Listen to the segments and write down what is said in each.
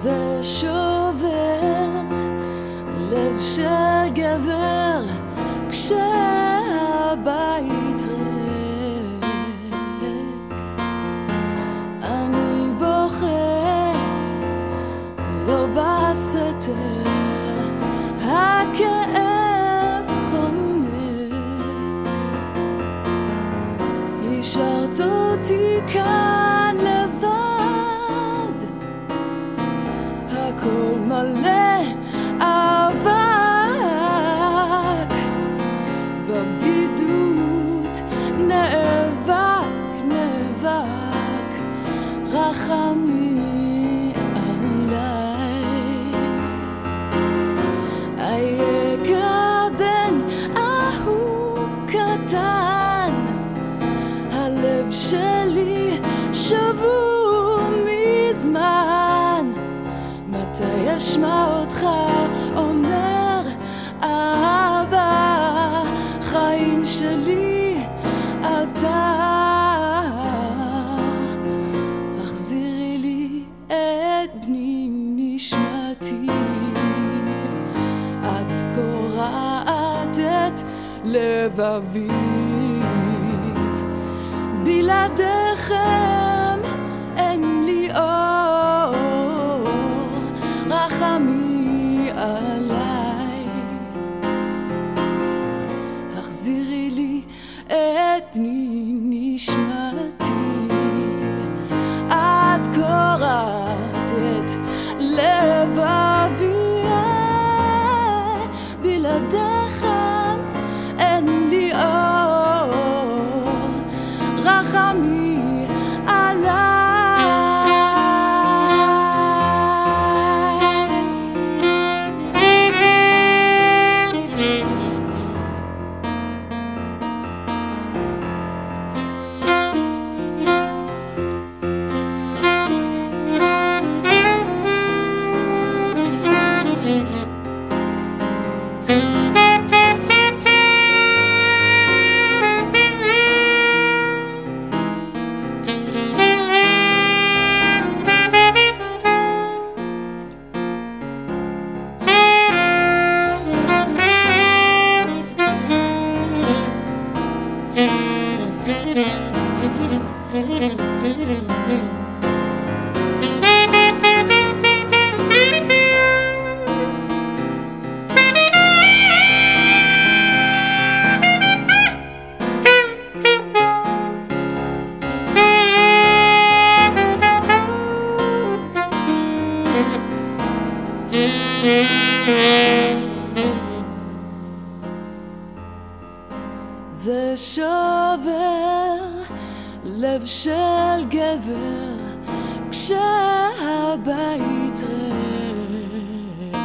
זה שובר לב של גבר כשהבית ריק. אני בוכה לא בסתר, הכאב חונק. השארת אותי כאן לבד, הכל מלא אבק, בבדידות נאבק, נאבק, רחמי עליי. אייכה בן אהוב קטן, הלב שלי שבור מזמן. מתי אשמע אותך אומר אבא, חיים שלי אתה. החזירי לי את בני נשמתי, את קורעת את לבבי. בלעדיכם אין לי אור, רחמי עליי. החזירי לי את בני נשמתי, את קורעת את לבבי. בלעדיכם אין לי אור, רחמי עליי. זה שובר לב של גבר כשהבית ריק.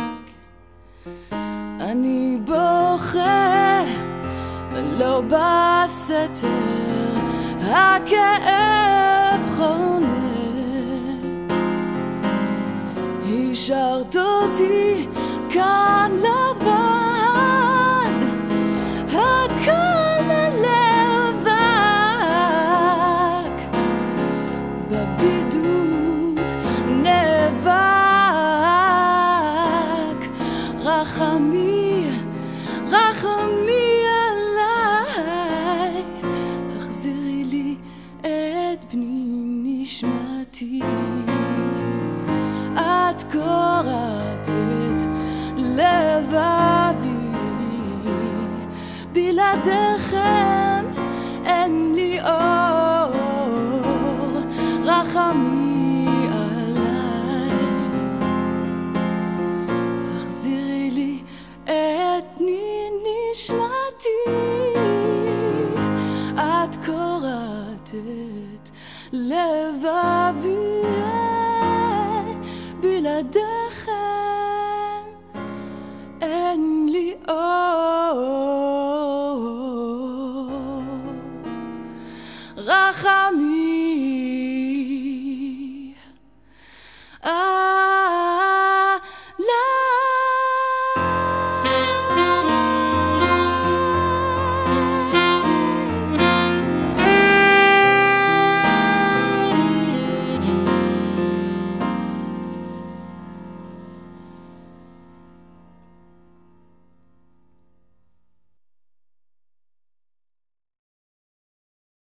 אני בוכה לא בסתר, הכאב חונק. השארת אותי כאן לבד, הכל מלא אבק, בבדידות נאבק, רחמי, רחמי עליי. החזירי לי את בני נשמתי, את קורעת את לבבי. בלעדיכם